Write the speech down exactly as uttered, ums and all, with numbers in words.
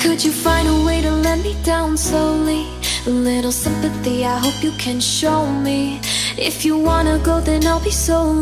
Could you find a way to let me down slowly? A little sympathy, I hope you can show me. If you wanna go, then I'll be so